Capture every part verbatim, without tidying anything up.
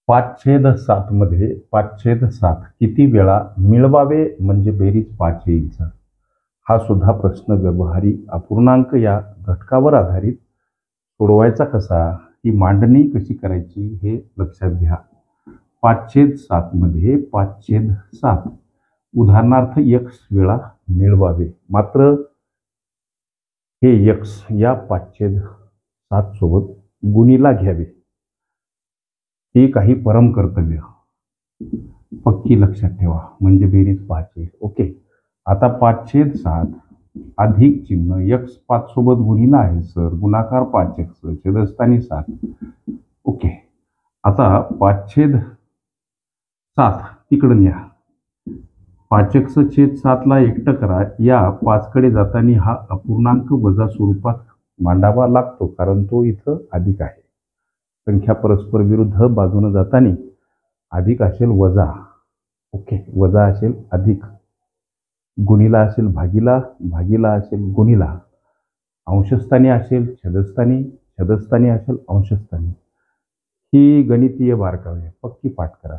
पाचछेद सात मध्ये पाचछेद सात किती वेळा मिळवावे म्हणजे बेरीज पाच येईल सर. हा सुद्धा प्रश्न व्यवहारिक अपूर्णांक या घटकावर आधारित सोडवायचा कसा, ही मांडणी कशी करायची हे लक्षात घ्या. पाचछेद सात मध्ये पाचछेद सात उदाहरणार्थ एक्स वेळा मिळवावे, मात्र हे एक्स या पाचछेद सात सोबत गुणीला घ्यावे. हे काही परम कर्तव्य पक्की लक्षात ठेवा म्हणजे बेरीज पाच येईल. ओके. आता पाचछेद सात अधिक चिन्ह एक्स पाच सोबत गुणीला आहे सर, गुणाकार पाच एक्स छेदस्थानी सात. ओके. आता पाचछेद सात तिकडं न्या, पाच एक्स छेद सातला एकटं करा. या पाचकडे जाताना हा अपूर्णांक वजा स्वरूपात मांडावा लागतो कारण तो इथं अधिक आहे. संख्या परस्पर विरुद्ध बाजूने जाताना अधिक असेल वजा, ओके, वजा असेल अधिक, गुणीला असेल भागीला, भागीला असेल गुणीला, अंशस्थानी असेल छेदस्थानी, छेदस्थानी असेल अंशस्थानी. ही गणितीय बारकावे पक्की पाठ करा.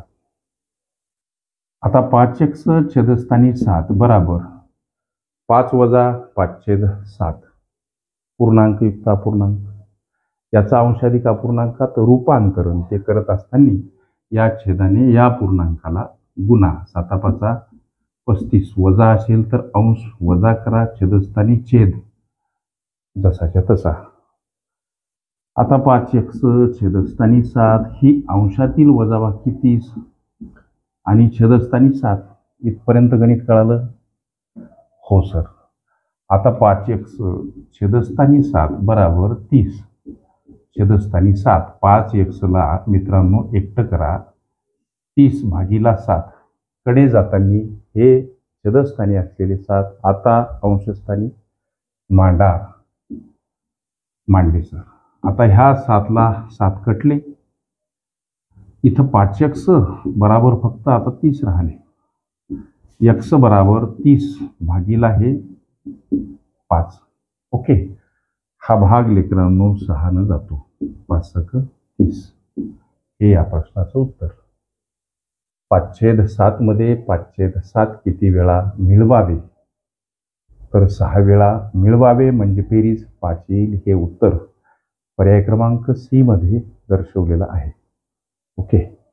आता पाच एक्स छेदस्थानी सात बराबर पाच वजा पाचछेद सात पूर्णांक युक्त अपूर्णांक, याचा अंशाधिक अपूर्णांकात रूपांतरण ते करत असताना या छेदाने या पूर्णांकाला गुणा. सातापाचा पस्तीस वजा असेल तर अंश वजा करा, छेदस्थानी छेद जसाच्या तसा. आता पाच एक्स छेदस्थानी सात ही अंशातील वजाबाकी तीस आणि छेदस्थानी सात. इथपर्यंत गणित कळालं हो सर. आता पाच एक्स छेदस्थानी सात बराबर तीस छेदस्थानी सात. पाच एक्सला मित्रांनो एकटं करा, तीस भागीला सात कडे जाताना हे छेदस्थानी असलेले सात आता अंशस्थानी मांडा. मांडले सर. आता ह्या सातला सात कटले, इथं पाच एक्स बराबर फक्त आता तीस राहिले. एक्स बराबर तीस भागीला हे पाच. ओके. हा भाग लेकरांनो सहानं जातो, पाच सक तीस. हे या प्रश्नाचं उत्तर. पाचछेद सात मध्ये पाचछेद सात किती वेळा मिळवावे, तर सहा वेळा मिळवावे म्हणजे बेरीज पाच येईल. हे उत्तर पर्याय क्रमांक सी मध्ये दर्शवलेलं आहे. ओके.